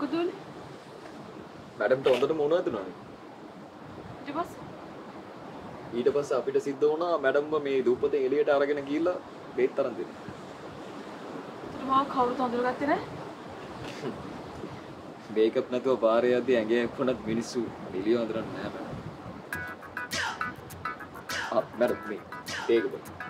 මොකද උනේ? මැඩම්ට හොඳට මොනවද දුන්නානේ? ඊට පස්සේ අපිට සිද්ධ වුණා මැඩම්ව මේ දූපතේ එළියට අරගෙන ගිහිල්ලා බේත් තරන් දෙන්න. මම කවුරුත් අඳුරගත්තේ නැහැ. මේකප් නැතුව පාරේ යද්දි ඇඟේ කොනත් මිනිස්සු එළිය අඳුරන්නේ නැහැ මැඩම්. මැඩම් මේ ඒක බලන්න.